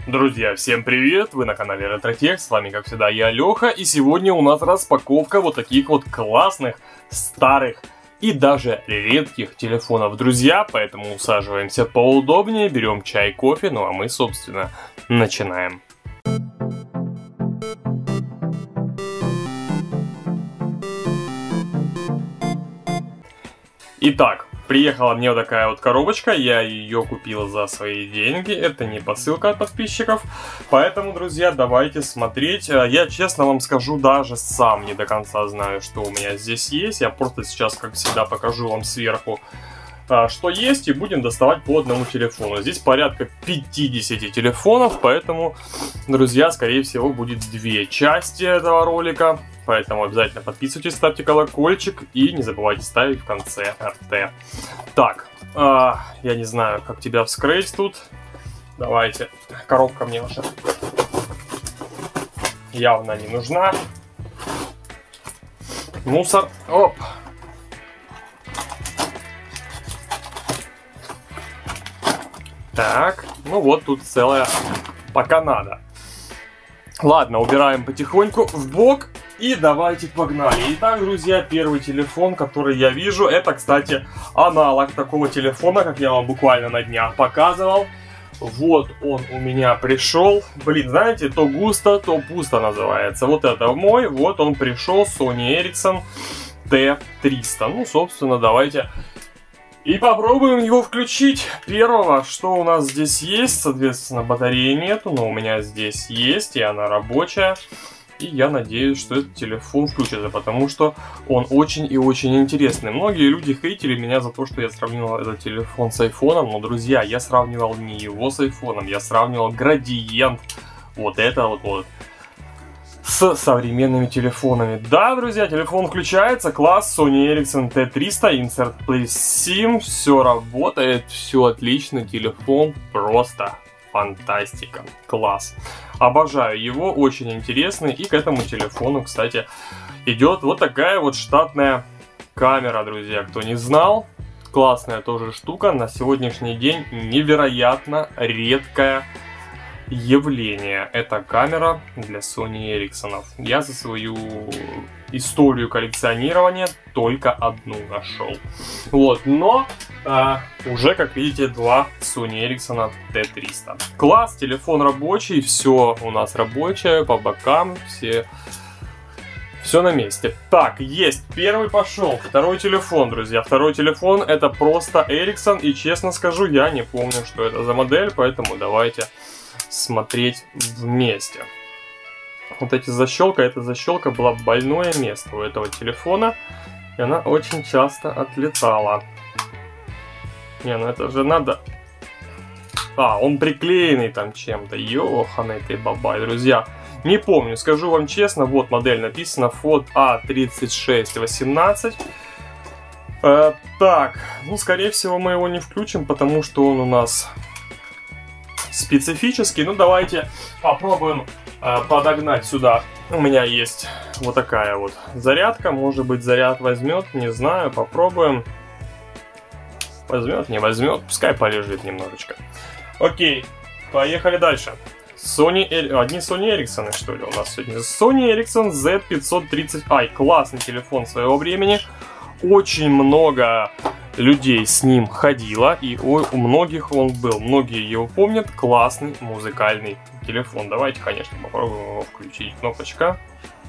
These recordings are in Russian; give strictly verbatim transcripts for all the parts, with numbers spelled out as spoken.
Друзья, всем привет! Вы на канале Ретротех, с вами как всегда я, Леха, и сегодня у нас распаковка вот таких вот классных, старых и даже редких телефонов, друзья, поэтому усаживаемся поудобнее, берем чай, кофе, ну а мы, собственно, начинаем. Итак, приехала мне вот такая вот коробочка, я ее купил за свои деньги, это не посылка от подписчиков, поэтому, друзья, давайте смотреть. Я, честно вам скажу, даже сам не до конца знаю, что у меня здесь есть, я просто сейчас, как всегда, покажу вам сверху, что есть, и будем доставать по одному телефону. Здесь порядка пятидесяти телефонов, поэтому, друзья, скорее всего, будет две части этого ролика. Поэтому обязательно подписывайтесь, ставьте колокольчик и не забывайте ставить в конце эр тэ. Так, э, я не знаю, как тебя вскрыть тут. Давайте, коробка мне уже явно не нужна. Мусор, оп. Так, ну вот тут целая, пока надо. Ладно, убираем потихоньку в бок. И давайте погнали. Итак, друзья, первый телефон, который я вижу, это, кстати, аналог такого телефона, как я вам буквально на днях показывал. Вот он у меня пришел. Блин, знаете, то густо, то пусто называется. Вот это мой, вот он пришел, Sony Ericsson тэ триста. Ну, собственно, давайте и попробуем его включить. Первого, что у нас здесь есть, соответственно, батареи нету, но у меня здесь есть, и она рабочая. И я надеюсь, что этот телефон включится, потому что он очень и очень интересный. Многие люди хейтили меня за то, что я сравнивал этот телефон с айфоном. Но, друзья, я сравнивал не его с айфоном, я сравнивал градиент. Вот это вот, вот с современными телефонами. Да, друзья, телефон включается. Класс Sony Ericsson тэ триста, Insert Please SIM. Все работает, все отлично. Телефон просто фантастика. Класс. Обожаю его, очень интересный. И к этому телефону, кстати, идет вот такая вот штатная камера, друзья. Кто не знал, классная тоже штука. На сегодняшний день невероятно редкое явление. Это камера для Sony Ericsson. Я за свою историю коллекционирования только одну нашел. Вот, но а, уже, как видите, два Sony Ericsson тэ триста. Класс, телефон рабочий, все у нас рабочее, по бокам, все, все на месте. Так, есть, первый пошел, второй телефон, друзья. Второй телефон это просто Ericsson, и честно скажу, я не помню, что это за модель, поэтому давайте смотреть вместе. Вот эти защелка, эта защелка была больное место у этого телефона, и она очень часто отлетала. Не, ну это же надо... А, он приклеенный там чем-то. Ёханый ты бабай, друзья. Не помню, скажу вам честно, вот модель написана, фот а тридцать шесть восемнадцать. Э, так, ну скорее всего мы его не включим, потому что он у нас специфический. Ну давайте попробуем э, подогнать сюда. У меня есть вот такая вот зарядка. Может быть, заряд возьмет, не знаю, попробуем. Возьмет, не возьмет, пускай полежит немножечко. Окей, поехали дальше. Sony, одни Sony Ericsson, что ли, у нас сегодня? Sony Ericsson зет пятьсот тридцать ай. Классный телефон своего времени. Очень много людей с ним ходило, и у, у многих он был. Многие его помнят. Классный музыкальный телефон. Давайте, конечно, попробуем его включить. Кнопочка.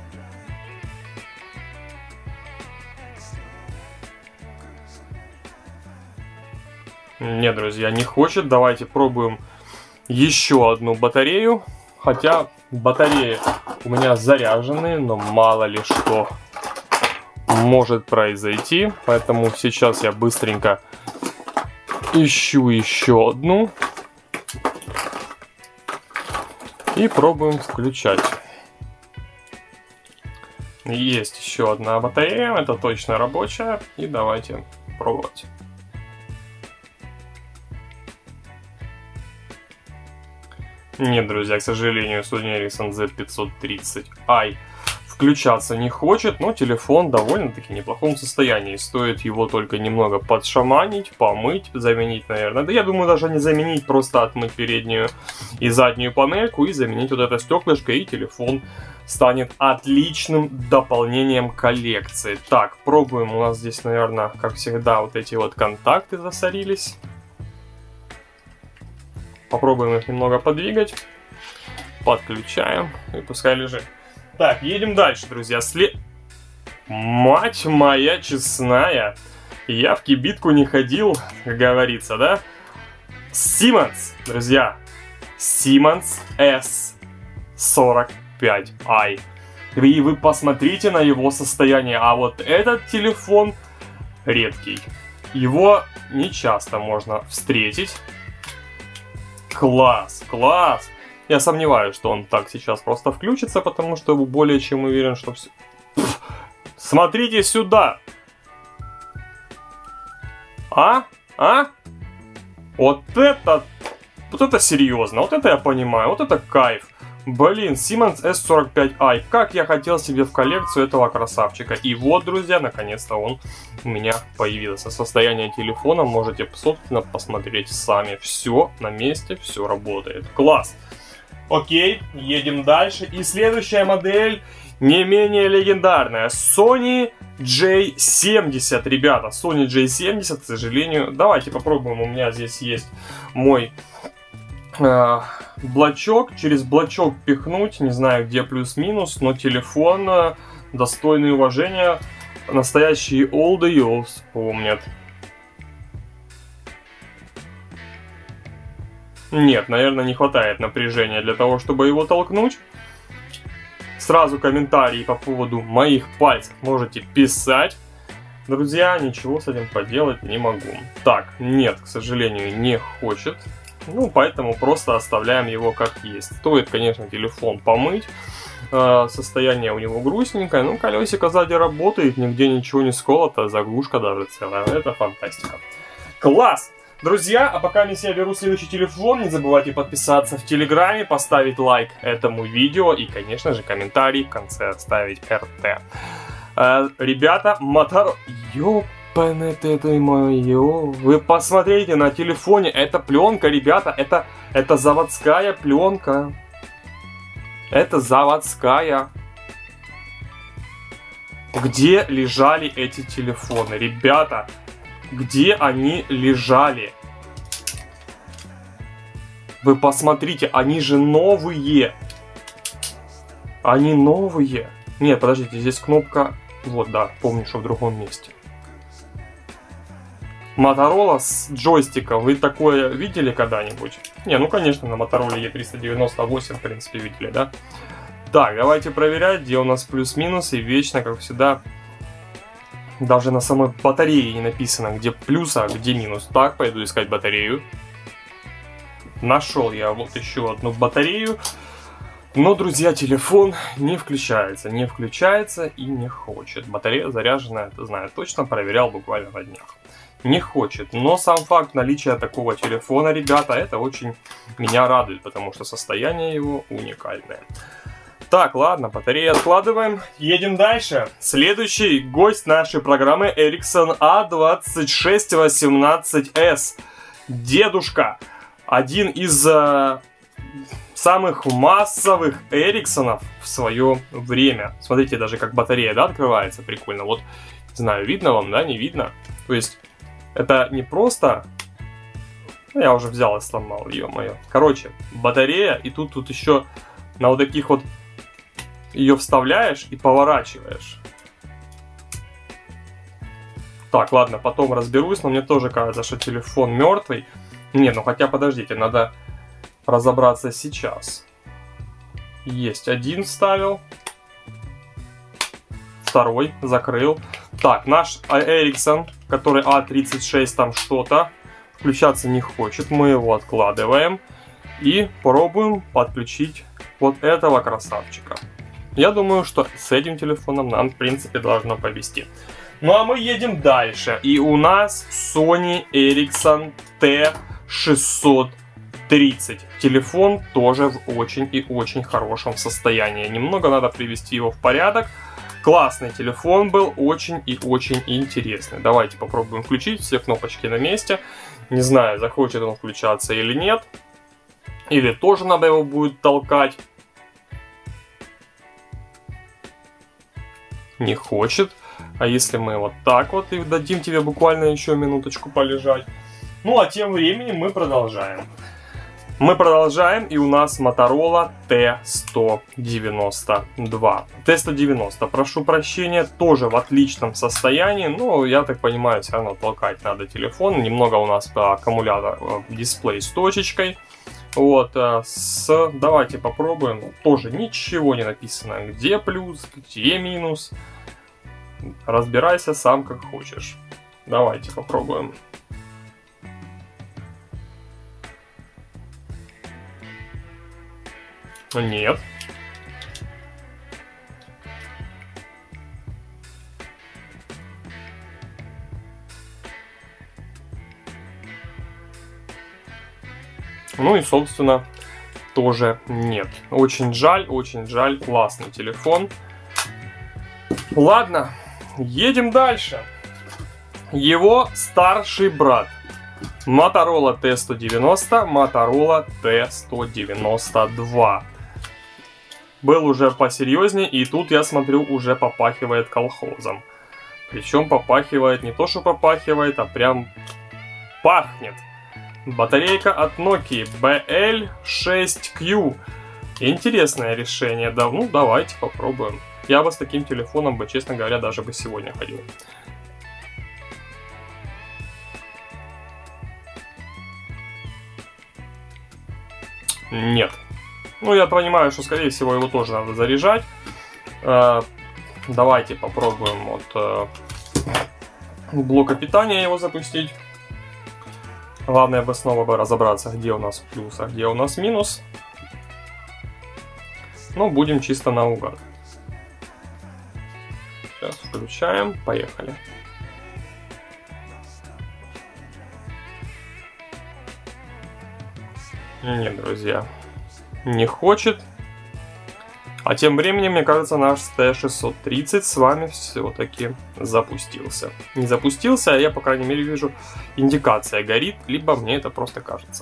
Нет, друзья, не хочет. Давайте пробуем еще одну батарею. Хотя батареи у меня заряжены, но мало ли что может произойти. Поэтому сейчас я быстренько ищу еще одну. И пробуем включать. Есть еще одна батарея. Это точно рабочая. И давайте пробовать. Нет, друзья, к сожалению, Sony Ericsson зет пятьсот тридцать ай включаться не хочет, но телефон довольно-таки в неплохом состоянии. Стоит его только немного подшаманить, помыть, заменить, наверное. Да я думаю, даже не заменить, просто отмыть переднюю и заднюю панельку и заменить вот это стеклышко, и телефон станет отличным дополнением коллекции. Так, пробуем. У нас здесь, наверное, как всегда, вот эти вот контакты засорились. Попробуем их немного подвигать. Подключаем и пускай лежит. Так, едем дальше, друзья. След... Мать моя честная. Я в кибитку не ходил, как говорится, да? Siemens, друзья. Siemens эс сорок пять ай. И вы посмотрите на его состояние. А вот этот телефон редкий. Его не часто можно встретить. Класс, класс. Я сомневаюсь, что он так сейчас просто включится, потому что более чем уверен, что все... Пфф, смотрите сюда. А? А? Вот это... Вот это серьезно. Вот это я понимаю. Вот это кайф. Блин, Siemens эс сорок пять ай. Как я хотел себе в коллекцию этого красавчика. И вот, друзья, наконец-то он у меня появился. Состояние телефона можете, собственно, посмотреть сами. Все на месте, все работает. Класс. Окей, едем дальше. И следующая модель не менее легендарная. Sony джей семьдесят, ребята. Sony джей семьдесят, к сожалению. Давайте попробуем. У меня здесь есть мой... блочок, через блочок пихнуть, не знаю где плюс-минус, но телефон достойный уважения, настоящие олды его вспомнят. Нет, наверное, не хватает напряжения для того, чтобы его толкнуть. Сразу комментарии по поводу моих пальцев можете писать. Друзья, ничего с этим поделать не могу. Так, нет, к сожалению, не хочет. Ну, поэтому просто оставляем его как есть. Стоит, конечно, телефон помыть. Состояние у него грустненькое. Ну, колесико сзади работает, нигде ничего не сколото. Заглушка даже целая. Это фантастика. Класс! Друзья, а пока я беру следующий телефон, не забывайте подписаться в Телеграме, поставить лайк этому видео и, конечно же, комментарий в конце оставить эр тэ. Э, ребята, Мотор... Ёпане ты моё. Вы посмотрите на телефоне, это пленка, ребята, это, это заводская пленка. Это заводская. Где лежали эти телефоны, ребята? Где они лежали? Вы посмотрите, они же новые. Они новые. Нет, подождите, здесь кнопка... Вот, да, помню, что в другом месте. Motorola с джойстиком. Вы такое видели когда-нибудь? Не, ну конечно, на Motorola и триста девяносто восемь, в принципе, видели, да? Так, давайте проверять, где у нас плюс-минус. И вечно, как всегда, даже на самой батарее не написано, где плюс, а где минус. Так, пойду искать батарею. Нашел я вот еще одну батарею. Но, друзья, телефон не включается. Не включается и не хочет. Батарея заряженная, это знаю точно, проверял буквально на днях. Не хочет. Но сам факт наличия такого телефона, ребята, это очень меня радует, потому что состояние его уникальное. Так, ладно, батареи откладываем. Едем дальше. Следующий гость нашей программы Ericsson а двадцать шесть восемнадцать эс. Дедушка. Один из э, самых массовых Эриксонов в свое время. Смотрите, даже как батарея, да, открывается. Прикольно. Вот, не знаю, видно вам, да, не видно. То есть, это не просто... Я уже взял и сломал, ё-моё. Короче, батарея, и тут, тут еще на вот таких вот ее вставляешь и поворачиваешь. Так, ладно, потом разберусь, но мне тоже кажется, что телефон мертвый. Не, ну хотя подождите, надо разобраться сейчас. Есть, один вставил. Второй закрыл. Так, наш Ericsson, который а тридцать шесть там что-то, включаться не хочет. Мы его откладываем. И пробуем подключить вот этого красавчика. Я думаю, что с этим телефоном нам, в принципе, должно повезти. Ну а мы едем дальше. И у нас Sony Ericsson тэ шестьсот тридцать. Телефон тоже в очень и очень хорошем состоянии. Немного надо привести его в порядок. Классный телефон был, очень и очень интересный. Давайте попробуем включить, все кнопочки на месте. Не знаю, захочет он включаться или нет. Или тоже надо его будет толкать. Не хочет. А если мы вот так вот и дадим тебе буквально еще минуточку полежать. Ну а тем временем мы продолжаем. Мы продолжаем, и у нас Motorola Т сто девяносто два. Т сто девяносто, прошу прощения, тоже в отличном состоянии, но я так понимаю, все равно толкать надо телефон. Немного у нас аккумулятор, дисплей с точечкой. Вот, с, давайте попробуем. Тоже ничего не написано, где плюс, где минус. Разбирайся сам как хочешь. Давайте попробуем. Нет. Ну и, собственно, тоже нет. Очень жаль, очень жаль. Классный телефон. Ладно, едем дальше. Его старший брат. Motorola Т сто девяносто, Motorola Т сто девяносто два. Был уже посерьезнее, и тут, я смотрю, уже попахивает колхозом. Причем попахивает не то, что попахивает, а прям пахнет. Батарейка от Nokia бэ эл шесть кью. Интересное решение. Да, ну, давайте попробуем. Я бы с таким телефоном бы, честно говоря, даже бы сегодня ходил. Нет. Ну, я понимаю, что, скорее всего, его тоже надо заряжать. Э, давайте попробуем вот э, блока питания его запустить. Главное бы снова бы разобраться, где у нас плюс, а где у нас минус. Ну, будем чисто наугад. Сейчас включаем, поехали. Нет, друзья, не хочет. А тем временем, мне кажется, наш Т шестьсот тридцать с вами все-таки запустился. Не запустился, а я, по крайней мере, вижу, индикация горит, либо мне это просто кажется.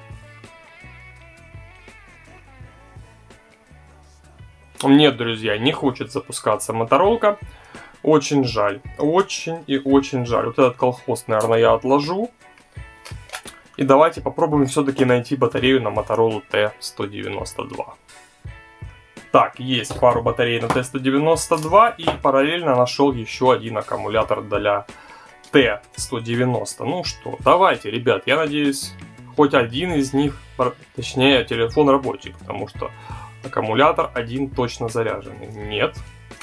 Нет, друзья, не хочет запускаться Моторолка. Очень жаль, очень и очень жаль. Вот этот колхоз, наверное, я отложу. И давайте попробуем все-таки найти батарею на Motorola Т сто девяносто два. Так, есть пару батарей на Т сто девяносто два, и параллельно нашел еще один аккумулятор для Т сто девяносто. Ну что, давайте, ребят, я надеюсь, хоть один из них, точнее, телефон рабочий, потому что аккумулятор один точно заряженный. Нет.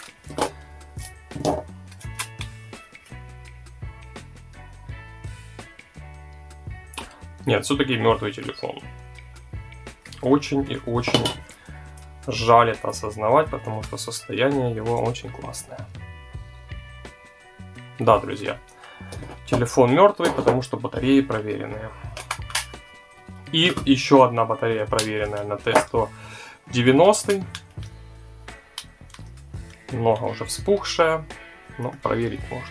Нет, все-таки мертвый телефон. Очень и очень жаль это осознавать, потому что состояние его очень классное. Да, друзья, телефон мертвый, потому что батареи проверенные. И еще одна батарея проверенная на Т сто девяносто. Немного уже вспухшая, но проверить можно.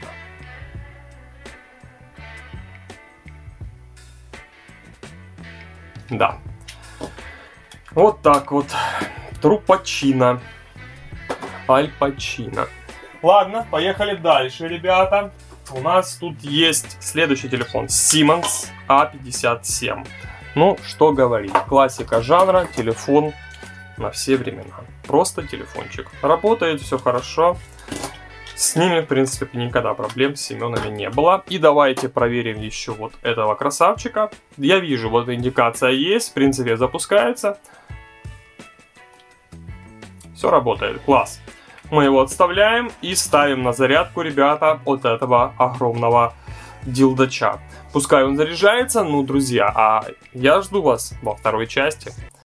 Да. Вот так вот. Трупачино. Аль Пачино. Ладно, поехали дальше, ребята. У нас тут есть следующий телефон. Siemens А пятьдесят семь. Ну, что говорить. Классика жанра. Телефон на все времена. Просто телефончик. Работает, все хорошо. С ними, в принципе, никогда проблем с Семенами не было. И давайте проверим еще вот этого красавчика. Я вижу, вот индикация есть, в принципе, запускается. Все работает, класс. Мы его отставляем и ставим на зарядку, ребята, от этого огромного дилдача. Пускай он заряжается, ну, друзья, а я жду вас во второй части.